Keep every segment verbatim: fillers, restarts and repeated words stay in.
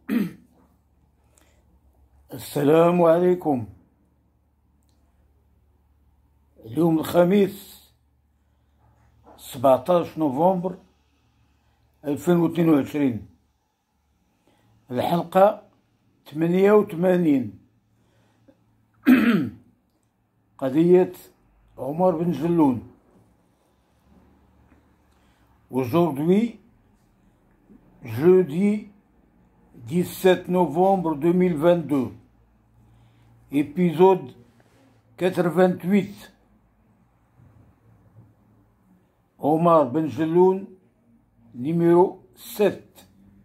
السلام عليكم. اليوم الخميس سبعطاش نوفمبر ألفين واثنين وعشرين، الحلقة ثمانية وثمانين. قضية عمر بن جلون. Aujourd'hui, jeudi dix-sept novembre deux mille vingt-deux, épisode quatre-vingt-huit. Omar Ben Jelloun, numéro sept.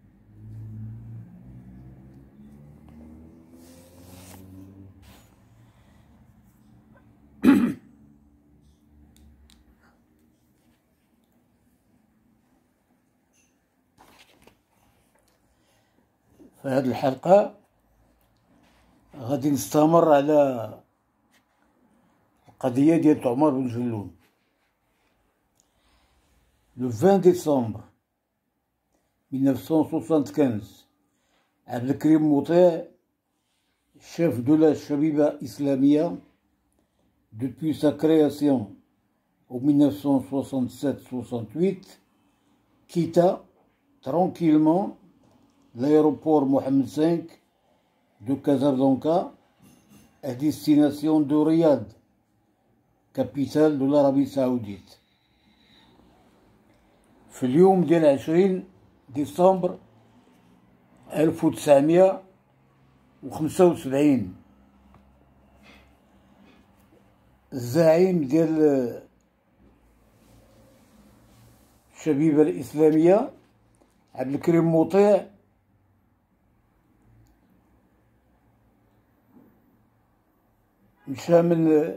في هذه الحلقة غادي نستمر على القضية ديال عمر بن جلون. Le vingt décembre mille neuf cent soixante-quinze, Abdelkrim Mouter, chef de la Chabiba Islamia depuis sa création en mille neuf cent soixante-sept soixante-huit, quitta tranquillement l'aéroport Mohammed cinq de Casablanca à destination de Riyad, capitale de l'Arabie Saoudite. في اليوم ديال عشرين ديسمبر ألف وتسعمية وخمسة وسبعين، الزعيم ديال الشبيبة الإسلامية عبدالكريم مطيع مشى من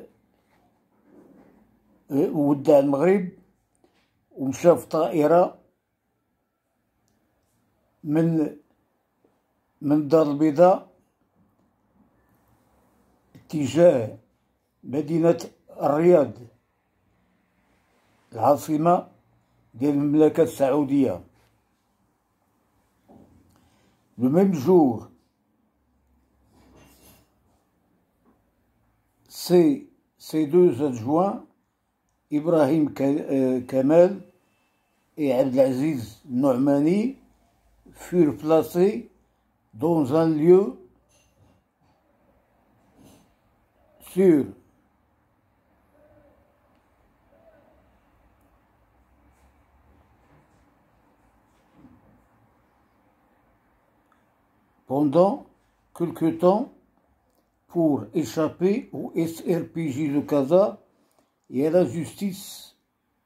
ودع المغرب ومشى في طائرة من من الدار البيضاء اتجاه مدينة الرياض، العاصمة ديال المملكة السعودية. Le même jour, ses, ses deux adjoints, Ibrahim Kamal et Abdelaziz Noumani, furent placés dans un lieu sûr. Pendant quelque temps pour échapper au S R P J de Casa et à la justice.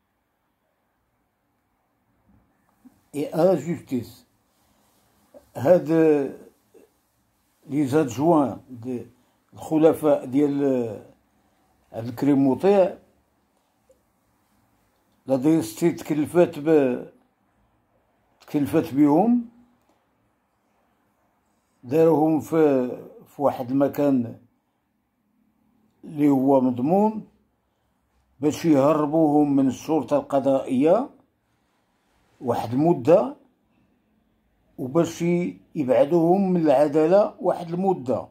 Et à la justice. هاد les adjoints de الخلفاء ديال عبد الكريم مطيع لا ديستي تكلفات ب تكلفات بهم، داروهم في في واحد المكان اللي هو مضمون باش يهربوهم من الشرطة القضائية واحد المدة، وباش يبعدوهم من العدالة واحد المدة.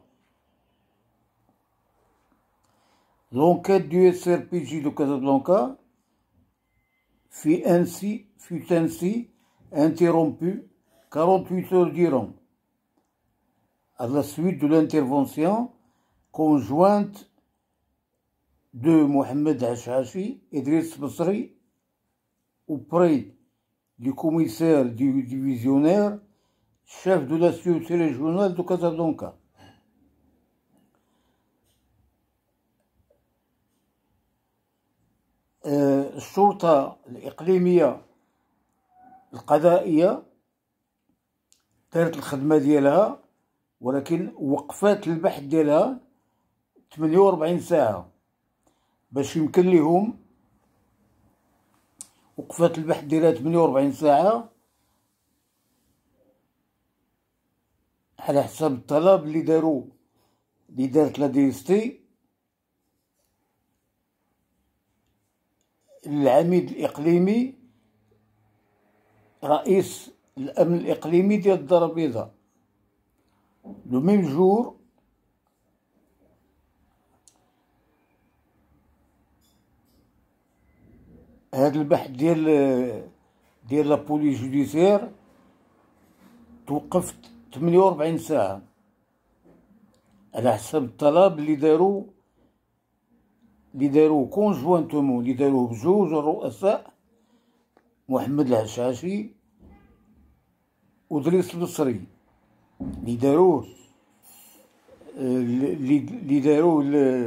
L'enquête du S R P J de Casablanca fut ainsi, fut ainsi interrompue quarante-huit heures durant, à la suite de l'intervention conjointe de Mohamed Hachhachi et Idriss Basri auprès du commissaire du divisionnaire, chef de la sûreté régionale de Casablanca. الشرطة الإقليمية القضائية دارت الخدمة ديالها، ولكن وقفات البحث ديالها ثمانية وأربعين ساعة باش يمكن لهم وقفات البحث ديالها ثمانية وأربعين ساعة على حساب الطلب اللي دارو اللي دارت لا دي اس تي العميد الإقليمي رئيس الأمن الإقليمي ديال الدار البيضاء. لو ميم جور هاد البحث ديال ديال لا بوليس جوديسيير توقف ثمانية وأربعين ساعة على حسب الطلب اللي دارو اللي داروه كونجوانتومون، اللي داروه بجوج الرؤساء محمد العشاشي ودريس البصري، اللي داروه اللي داروه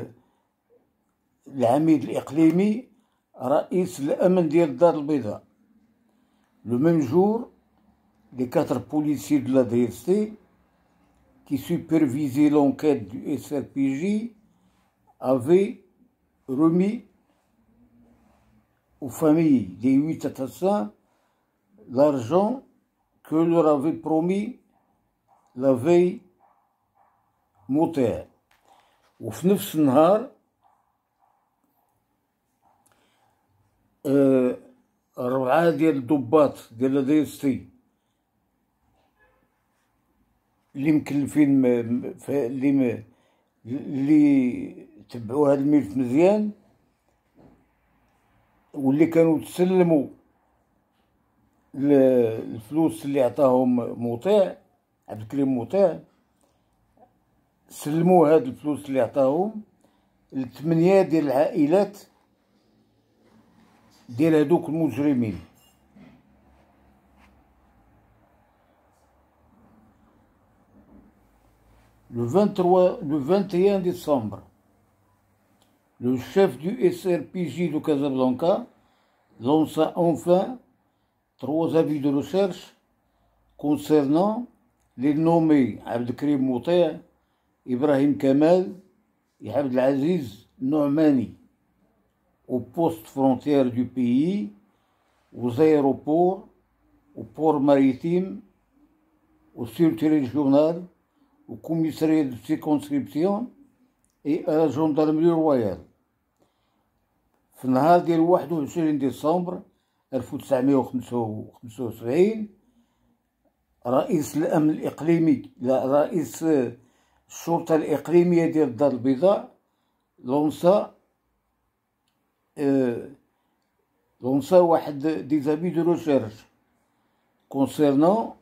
العميد الإقليمي رئيس الأمن ديال الدار البيضاء. لو ميم جور les quatre policiers de la D S T qui supervisaient l'enquête du S R P J avaient remis aux familles des huit assassins l'argent que leur avait promis la veille موتير. وفي نفس النهار آه أربعة ديال الضباط ديال لا دي اس تي اللي مكلفين اللي اللي تبعوا هاد الملف مزيان واللي كانوا تسلموا الفلوس اللي عطاهم مطيع عبد الكريم مطيع، سلموا هاد الفلوس اللي عطاهم لثمانية ديال العائلات ديال هادوك المجرمين. Le vingt-trois, le vingt et un décembre, le chef du S R P J de Casablanca lança enfin trois avis de recherche concernant les nommés Abdelkrim Moutia, Ibrahim Kamal et Abdelaziz Noumani aux postes frontières du pays, aux aéroports, aux ports maritimes, aux sûretés régionales, au commissariat de circonscription et à la gendarmerie royale. في النهار ديال واحد وعشرين ديسمبر ألف وتسعمائة وخمسة وسبعين رئيس الأمن الإقليمي لا رئيس الشرطة الإقليمية ديال الدار البيضاء لونسا euh, لونسا واحد دي زافي دو ريشيرش كونسيرنون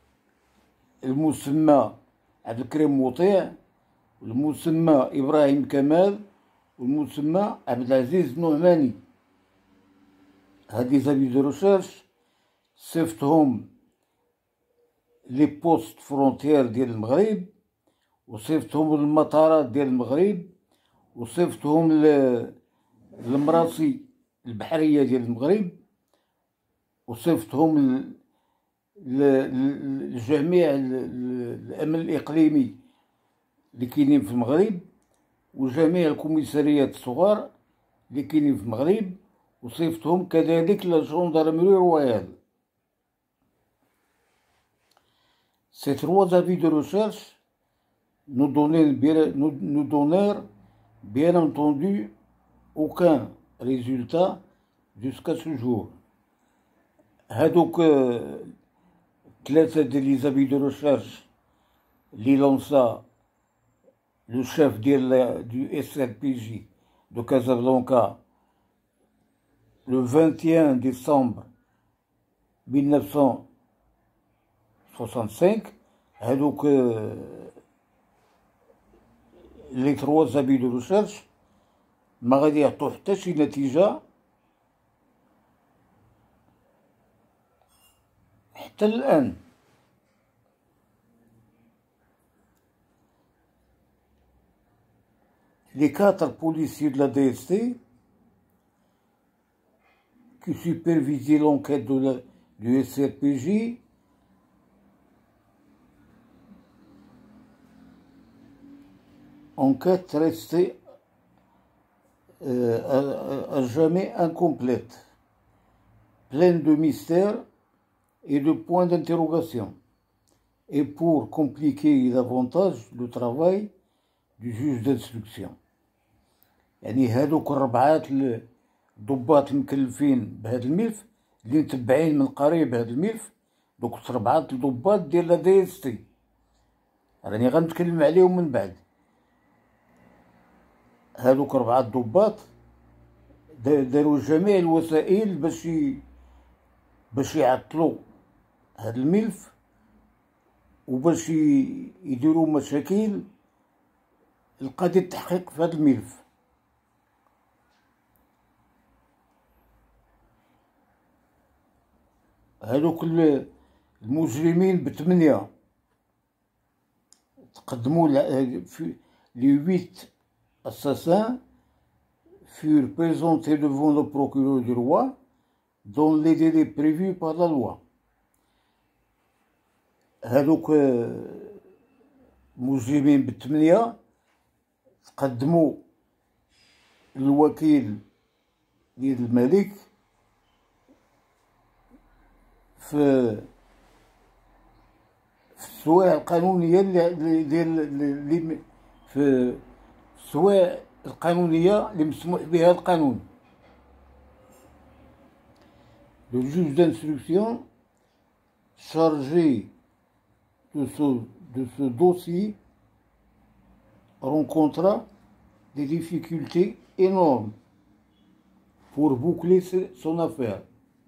المسمى عبد الكريم مطيع والمسمى إبراهيم كمال والمسمى عبد العزيز نعماني. هاد لي زافي دو ريشيرش صيفطهم لي بوست فرونتيير ديال المغرب وصيفطهم للمطارات ديال المغرب وصيفطهم للمراسي البحرية ديال المغرب وصيفطهم لجميع الأمن الإقليمي اللي كاينين في المغرب وجميع الكوميساريات الصغار اللي كاينين في المغرب وصيفطهم كذلك للجندرمري رويال. Ces trois avis de recherche nous donnèrent, nous, nous donnèrent bien entendu aucun résultat jusqu'à ce jour. هادوك ثلاثة ديال لي زافي دو ريشيرش اللي لونسا لو شيف ديال دو اس ار بي جي دو كازابلانكا لو vingt et un décembre mille neuf cent soixante-cinq. هادوك لي تروا زافي دو ريشيرش ما غادي يعطو حتى شي نتيجة حتى الآن. Les quatre policiers de la D S T qui supervisaient l'enquête de la, du S R P J enquête restée euh, à, à jamais incomplète, pleine de mystères et de points d'interrogation, et pour compliquer davantage le travail du juge d'instruction. يعني هادوك الربعات الضباط المكلفين بهذا الملف اللي متبعين من قريب هذا الملف، دوك ربعات الضباط ديال لا دي اس تي راني غنتكلم عليهم من بعد. هادوك ربعة ضباط داروا جميع الوسائل باش باش يعطلوا هاد الملف وباش يديروا مشاكل لقضية التحقيق في هاد الملف. هادوك المجرمين بثمانية تقدموا في لي huit assassins furent présentés devant le procureur du roi dans les délais prévus par la loi. هادوك مجرمين بالثمانية تقدموا للوكيل ديال الملك في في السوايع القانونية ديال اللي في السوايع القانونية اللي مسموح بها القانون. Le juge d'instruction chargé de ce, de ce dossier rencontra des difficultés énormes pour boucler son affaire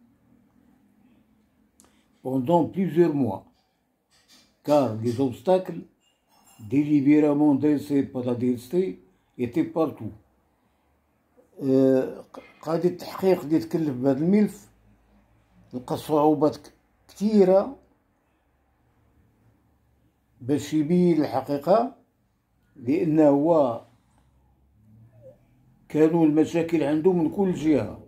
pendant plusieurs mois, car les obstacles délibérément dressés par la D S T étaient partout. قاضي التحقيق اللي تكلف بهذا الملف لقى صعوبات كثيرة باش يبين الحقيقة، لأنه هو كانوا المشاكل عنده من كل جهة.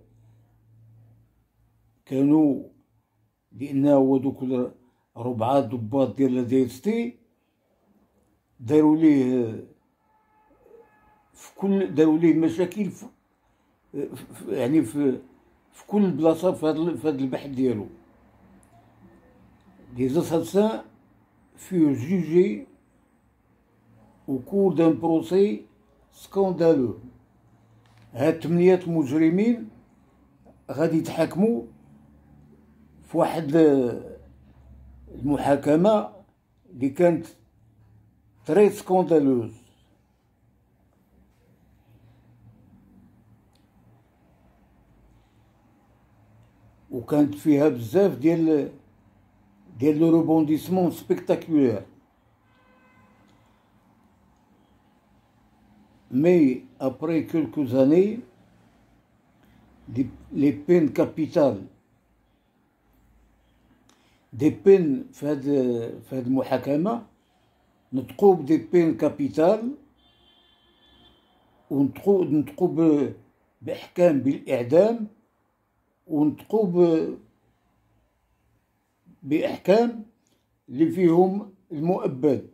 كانوا لأنه هو دوك ربعة ضباط ديال لا دي اس تي داروا ليه في كل داروا ليه مشاكل في يعني في في كل بلاصة في هذا في هذا البحث ديالو. Les assassins furent jugés au cours d'un procès scandaleux. هاد ثمانية مجرمين غادي يتحاكموا في واحد المحاكمة اللي كانت تري سكوندالوز. وكانت فيها بزاف ديال ديال لو روبونديسمون سبيكتاكولير. Mais après quelques années, les peines capitales des peines في هاد في هاد المحاكمة نطقوا بدي بين كابيتال ونطقوا نطقوا بإحكام بالإعدام ونطقوا بإحكام اللي فيهم المؤبد.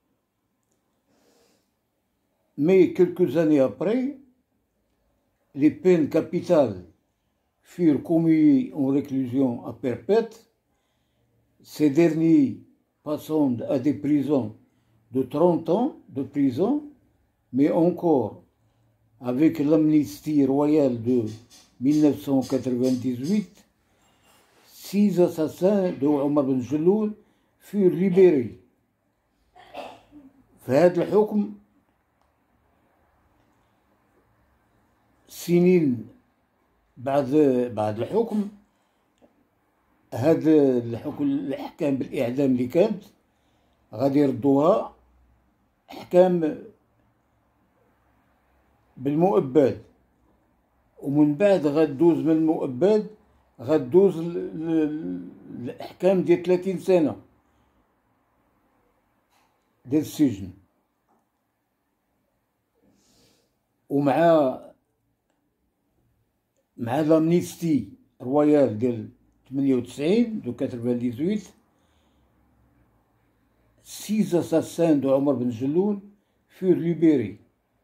Mais quelques années après, les peines capitales furent commuées en réclusion à perpète, ces derniers passant à des prisons de trente ans de prison, mais encore avec l'amnistie royale de mille neuf cent quatre-vingt-dix-huit, six assassins de Omar Ben Jelloul furent libérés. فهذا الحكم سنين بعد بعد الحكم، هذا الحكم الأحكام بالإعدام اللي كانت غادي يردوها أحكام بالمؤبد، ومن بعد غدوز من المؤبد غدوز الأحكام ديال ثلاثين سنة ديال السجن. ومع مع لامنيستي رويال ديال ثمانية وتسعين دو ثمانية، six assassins de Omar Ben Jelloul furent libérés.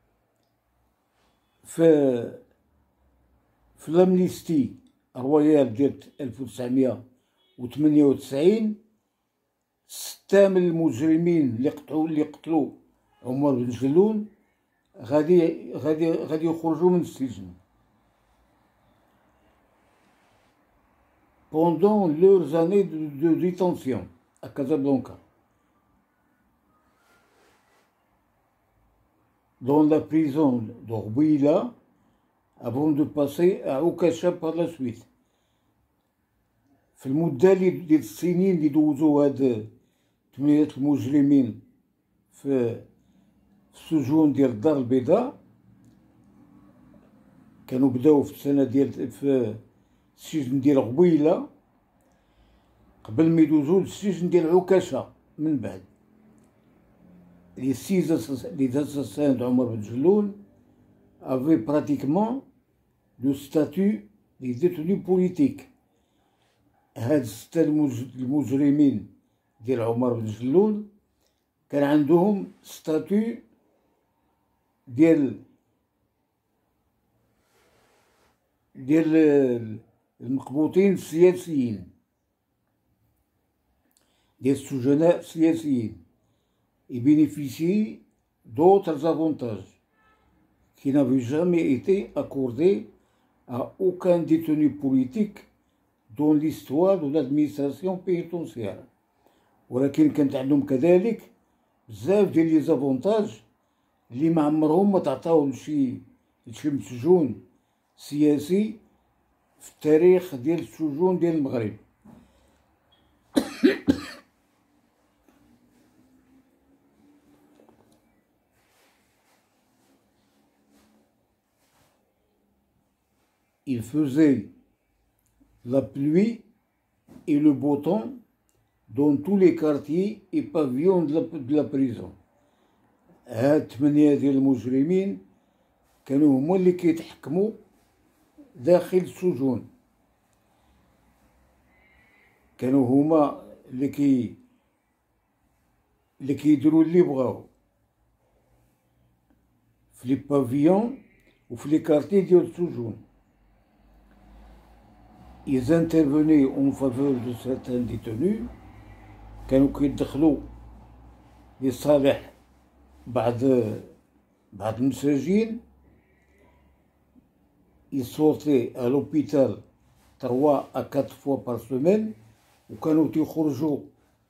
في في لامنيستي رويال ديال ألف وتسعمية وثمانية وتسعين ستة من المجرمين اللي قتلوا اللي قتلوا عمر بن جلول غادي غادي غادي يخرجوا من السجن. Pendant leurs années de, de détention à Casablanca. dans la prison de Ghbouila avant de passer à Oukasha par la suite. في المدة ديال السنين اللي دوزو هاد ثمانية المجرمين في السجون ديال الدار البيضاء، كانوا بداو في السنة ديال في السجن ديال غبيلة قبل ما يدوزو للسجن ديال عكاشة من بعد. Les six les assassins d'Omar Ben Jelloun avaient pratiquement le statut des détenus politiques. هاد الستة المجرمين ديال عمر بن جلول كان عندهم ستاتيو ديال ديال المقبوطين السياسيين، ديال السجناء السياسيين. Ils bénéficient d'autres avantages qui n'avaient jamais été accordés à aucun détenu politique dans l'histoire de l'administration pénitentiaire. ولكن كانت عندهم كذلك بزاف ديال لي زافونتاج اللي ما عمرهم ما تعطاو لشي لشي مسجون سياسي في التاريخ ديال السجون ديال المغرب. Il faisait la pluie et le beau temps dans tous les quartiers et pavillons de la, de la prison. هاد ثمانية ديال المجرمين كانوا هما اللي كيتحكموا داخل السجون، كانوا هما اللي كي اللي كيديروا اللي بغاو في لي بافيون وفي لي كارتي ديال السجون. Ils intervenaient en faveur de certains détenus. كانوا كيدخلوا لصالح بعض بعض المساجين. Ils sortaient à l'hôpital trois à quatre fois par semaine. وكانوا تيخرجوا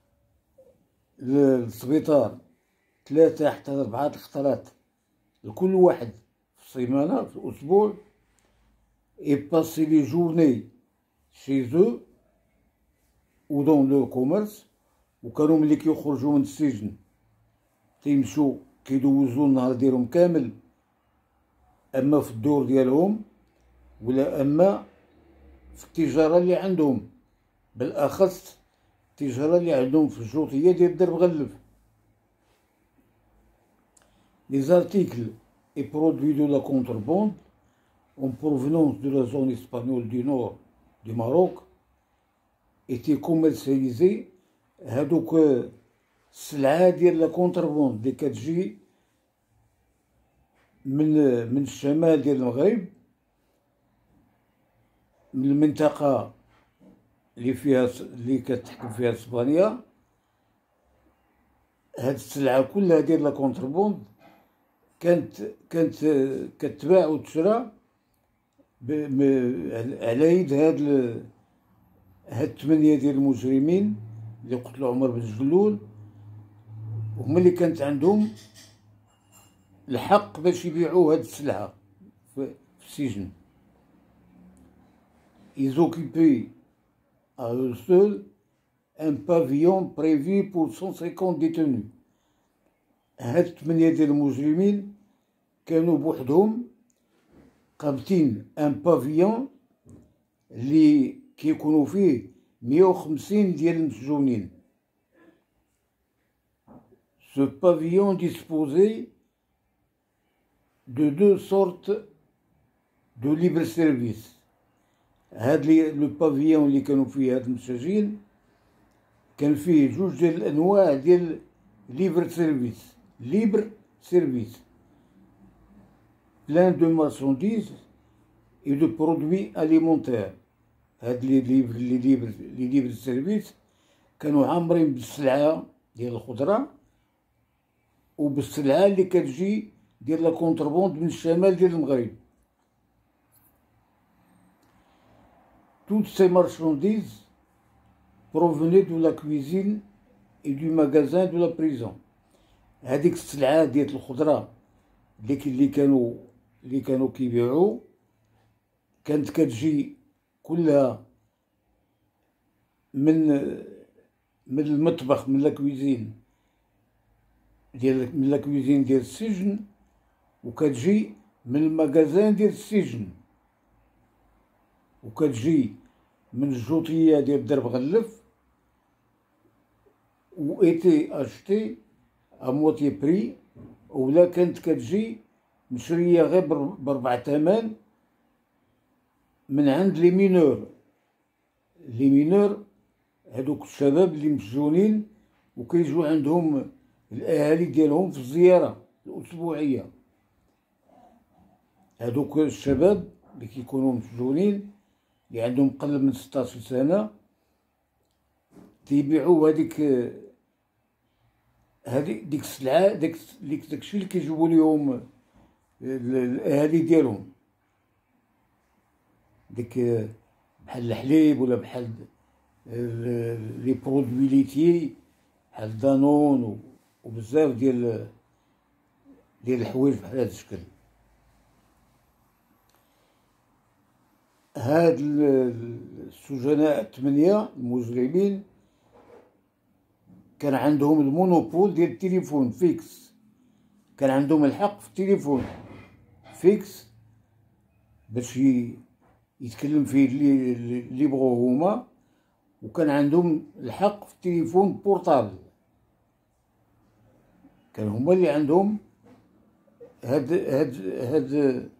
للسبيطار ثلاثة حتى أربعة خطرات لكل واحد في السيمانة في الأسبوع. Et passaient les journées chez eux ou dans leur commerce. وكانوا ملي كيخرجوا من السجن تيمشوا كيدوزوا النهار ديالهم كامل اما في الدور ديالهم ولا اما في التجاره اللي عندهم، بالاخص التجاره اللي عندهم في الجوطيه ديال درب غلف. Les articles et produits de la contrebande en provenance de la zone espagnole du nord du Maroc étaient commercialisés. هادوك السلعة ديال لا كونتربوند اللي كتجي من من الشمال ديال المغرب، من المنطقة اللي فيها اللي كتحكم فيها اسبانيا. هاد السلعة كلها ديال لا كونتربوند كانت كانت كتباع وتشرى على يد هاد هاد الثمانية ديال المجرمين اللي قتلوا عمر بن جلول، وهما اللي كانت عندهم الحق باش يبيعوا هاد السلعة في السجن. Ils occupaient à eux seuls un pavillon prévu pour cent cinquante détenus. هاد الثمانية ديال المجرمين كانوا بوحدهم قابتين ان بافيون اللي كيكونوا فيه مية وخمسين ديال المسجونين. Ce pavillon disposait de deux sortes de libre service. هاد لو بافيون اللي كانوا فيه هاد المساجين كان فيه جوج ديال الانواع ديال libre service. libre service plein de marchandises et de produits alimentaires. هاد لي ليبر لي ليبر لي ليبر سيرفيس كانوا عامرين بالسلعة ديال الخضرة وبالسلعة اللي كتجي ديال لا كونتربوند من الشمال ديال المغرب. Toutes ces marchandises provenaient de la cuisine et du magasin de la prison. هاديك السلعة ديال الخضرة اللي كانوا اللي كانوا كيبيعوا كانت كتجي كلها من من المطبخ، من لاكويزين ديال من لاكويزين ديال السجن، وكتجي من المغازان ديال السجن، وكتجي من الجوطيه ديال درب غلف، و ايتي اشتي ا موتي بري، ولا كانت كتجي مشريه غير بربع ثمن من عند لي مينور. لي مينور هادوك الشباب اللي مسجونين وكيجيو عندهم الاهالي ديالهم في الزياره الاسبوعيه. هادوك الشباب اللي كيكونوا مسجونين اللي عندهم قل من ستاش سنه تيبيعوا هذيك هذيك ديك السلعه، داك داكشي اللي كيجيبوا ليهم الاهالي ديالهم، ديك بحال الحليب ولا بحال لي برودوي ليتيي بحال دانون وبزاف ديال ديال الحوايج بحال هذا الشكل. هاد السجناء الثمانية المجرمين كان عندهم المونوبول ديال التليفون فيكس، كان عندهم الحق في التليفون فيكس باش يتكلم فيه اللي اللي بغوه هما، وكان عندهم الحق في التليفون بورطابل، كان هما اللي عندهم هاد هاد هاد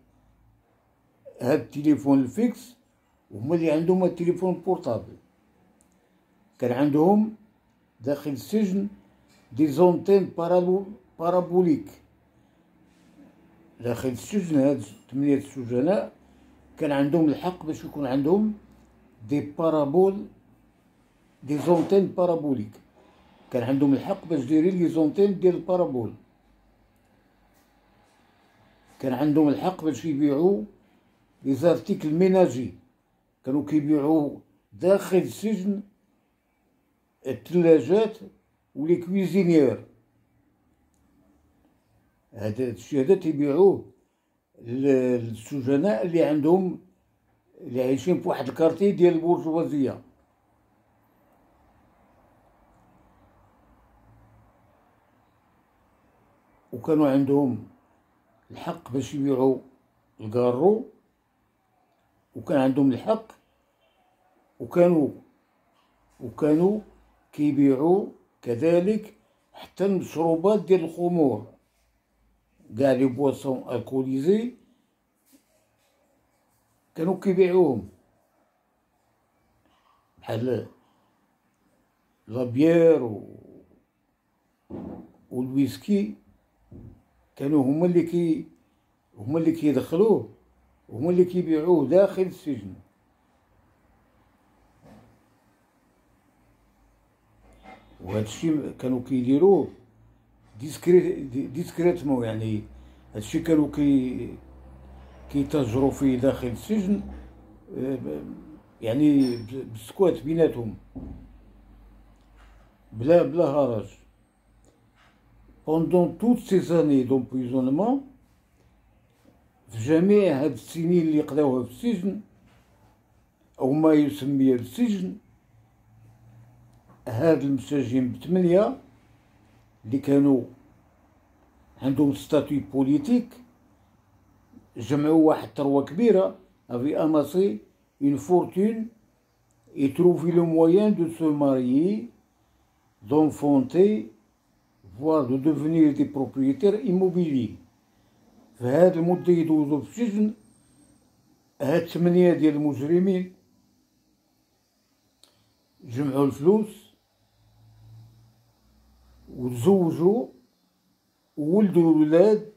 هاد التليفون الفيكس، وهما اللي عندهم التليفون بورطابل. كان عندهم داخل السجن دي زونتين بارابوليك. داخل السجن هاد ثمانية السجناء كان عندهم الحق باش يكون عندهم دي بارابول دي زونتين بارابوليك، كان عندهم الحق باش دايرين لي زونتين ديال البارابول. كان عندهم الحق باش يبيعوا لي زارتيكل ميناجي، كانوا كيبيعوا داخل السجن الثلاجات ولي كويزينيير. هذا الشيء هذا تيبيعوه للسجناء اللي عندهم اللي عايشين فواحد الكارتي ديال البورجوازيه. وكانوا عندهم الحق باش يبيعوا الكارو، وكان عندهم الحق وكانوا وكانوا كيبيعوا كذلك حتى المشروبات ديال الخمور، كاع لي بواسون الكوليزي كانوا كيبيعوهم، بحال لابيير و والويسكي، كانوا هما اللي كي هما اللي كيدخلوه وهما اللي كيبيعوه داخل السجن. وهذا الشيء كانوا كيديروه ديسكريت ديسكريتمون، يعني هذا الشيء كانوا كي كيتاجروا فيه داخل السجن، يعني بالسكوات بيناتهم بلا بلا هرج. Pendant toutes ces années d'emprisonnement، في جميع هاد السنين اللي قضاوها في السجن او ما يسمى بالسجن، هاد المساجين بثمانية اللي كانوا عندهم ستاتوي بوليتيك جمعوا واحد الثروة كبيرة، افي اماسي اون فورتون et trouvé le moyen de se marier, d'enfanter, voire de devenir des propriétaires immobiliers. في هاد المدة يدوزو في السجن هاد ثمانية ديال المجرمين جمعوا الفلوس وتزوجوا وولدوا الولاد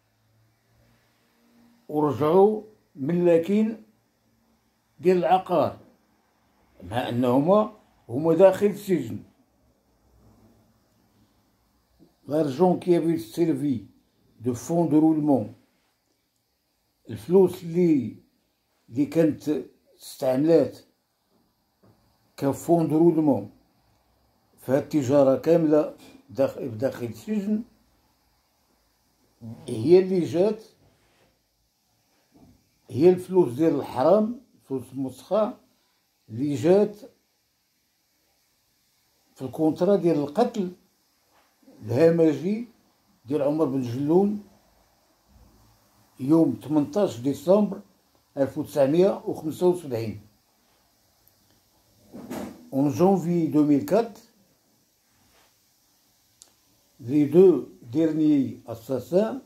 ورجعوا ملاكين ديال العقار، مع انهما هما داخل السجن. l'argent qui avait servi de fond de roulement، الفلوس اللي اللي كانت استعملات كفون دو رولمون في هاد التجارة كاملة داخل داخل السجن، هي اللي جات، هي الفلوس ديال الحرام، فلوس المسخة اللي جات في الكونترا ديال القتل الهمجي ديال عمر بن جلون يوم ثمنطاش ديسمبر ألف وتسعمائة وخمسة وسبعين. En janvier deux mille quatre, les deux derniers assassins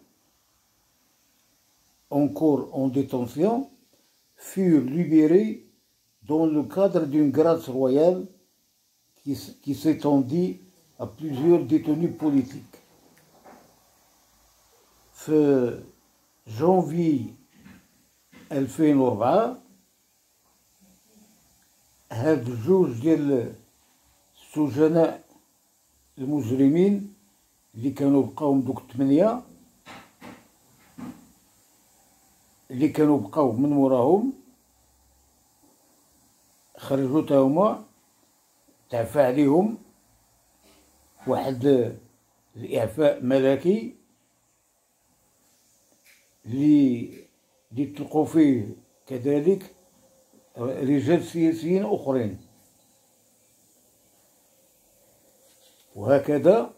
encore en détention furent libérés dans le cadre d'une grâce royale qui, qui s'étendit à plusieurs détenus politiques. في جانفي ألفين وأربعة هاد جوج ديال السجناء المجرمين اللي كانوا بقاو دوك الثمانية اللي كانوا بقاو من وراهم خرجوا تا هما، تعفى عليهم واحد الإعفاء ملكي اللي اللي تلقوا فيه كذلك رجال سياسيين آخرين. وهكذا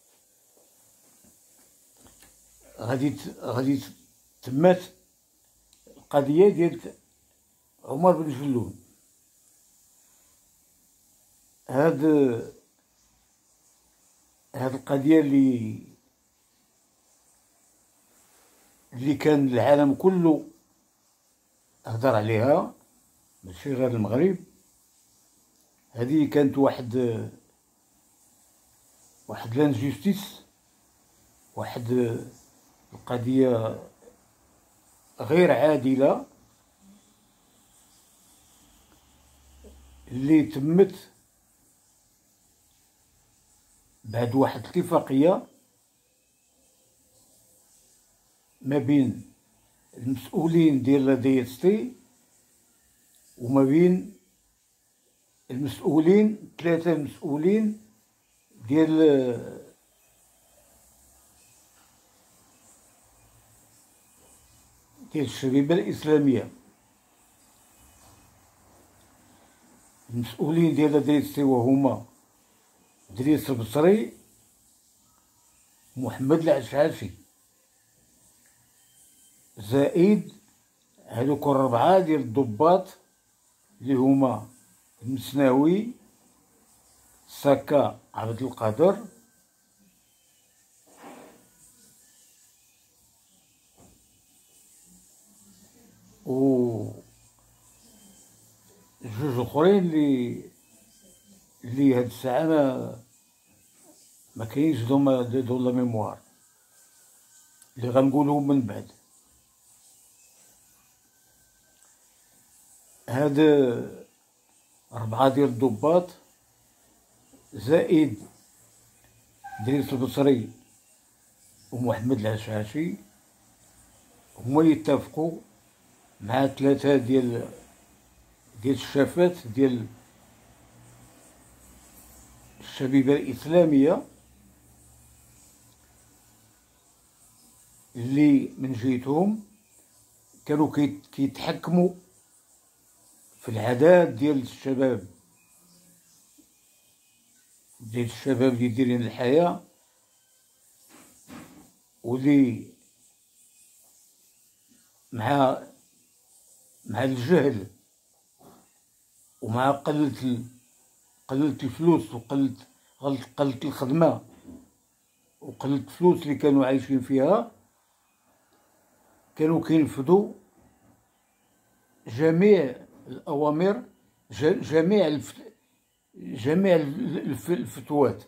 غادي غادي تمات القضية ديال عمر بن جلون. هاد هاد القضية اللي اللي كان العالم كله هضر عليها، ماشي غير المغرب. هذه كانت واحد واحد لانجستيس، واحد القضية غير عادلة اللي تمت بعد واحد الاتفاقية ما بين المسؤولين ديال دي اس تي وما بين المسؤولين ثلاثة مسؤولين ديال ديال الشبيبة الإسلامية. المسؤولين ديال دي اس تي وهما دريس البصري ومحمد العشاشي، زائد هذوك الربعة ديال الضباط اللي هما المسناوي، ساكا عبد القادر، و جوج اخرين اللي اللي هاد الساعة ما ما كاينش دوما دو لا ميموار اللي غنقولهم من بعد. هاد أربعة ديال الضباط زائد دريس البصري ومحمد العشاشي هما يتفقوا مع ثلاثة ديال ديال الشافات ديال الشبيبة الإسلامية اللي من جهتهم كانوا كيتحكموا في العادات ديال الشباب ديال الشباب اللي دايرين الحياة واللي مع مع الجهل ومع قلة قلة الفلوس وقلة قلة الخدمة وقلة الفلوس اللي كانوا عايشين فيها، كانوا كينفذوا جميع الأوامر، جميع الف... جميع الف... الفتوات.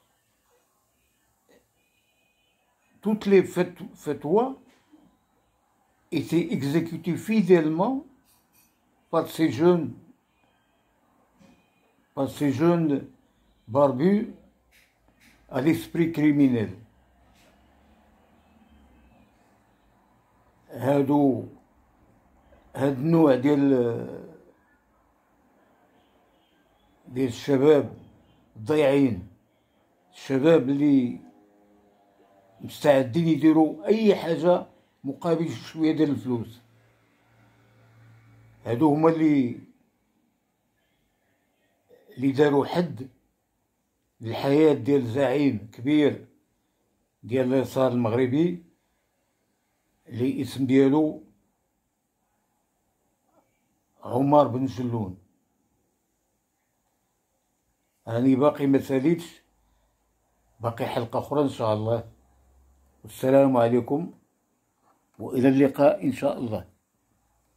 toutes les fatwas étaient exécutées fidèlement par ces jeunes par ces jeunes barbus à l'esprit criminel. هادو هاد النوع ديال ديال الشباب الضايعين، الشباب اللي مستعدين يديروا اي حاجه مقابل شويه ديال الفلوس. هادو هما اللي اللي داروا حد للحياه ديال زعيم كبير ديال اليسار المغربي اللي اسم ديالو عمر بن جلون. راني باقي ما ساليتش، باقي حلقه اخرى ان شاء الله. والسلام عليكم والى اللقاء ان شاء الله.